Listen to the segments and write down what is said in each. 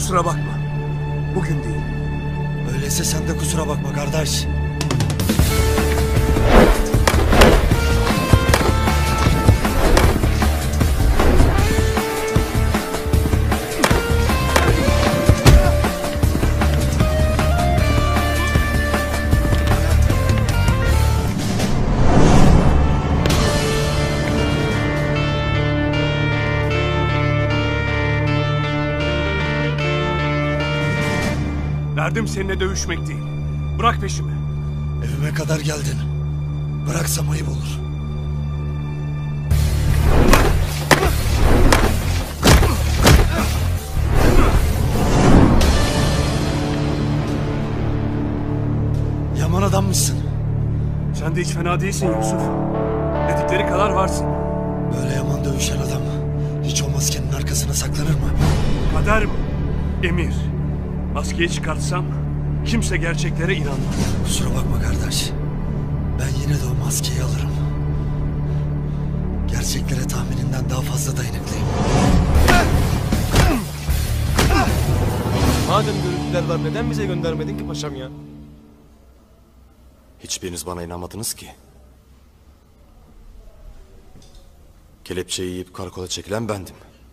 Kusura bakma. Bugün değil. Öyleyse sen de kusura bakma kardeş. Derdim seninle dövüşmek değil. Bırak peşimi. Evime kadar geldin. Bıraksam ayıp olur. Yaman adammışsın. Sen de hiç fena değilsin Yusuf. Dedikleri kadar varsın. Böyle yaman dövüşen adam hiç o maskenin arkasına saklanır mı? Kader mi? Emir. Maskeyi çıkartsam kimse gerçeklere inanmaz. Kusura bakma kardeş. Ben yine de o maskeyi alırım. Gerçeklere tahmininden daha fazla dayanıklıyım. Madem görüntüler var neden bize göndermedin ki paşam ya? Hiçbiriniz bana inanmadınız ki. Kelepçeyi yiyip karakola çekilen bendim.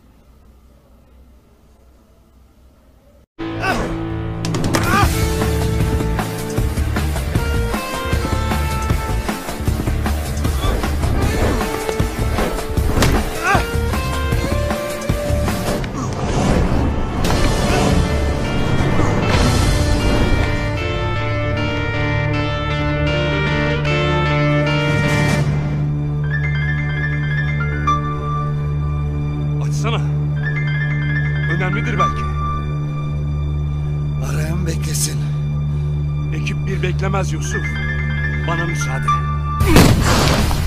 Açsana. Önemlidir belki. Arayan beklesin. Ekip bir beklemez Yusuf. Bana müsaade.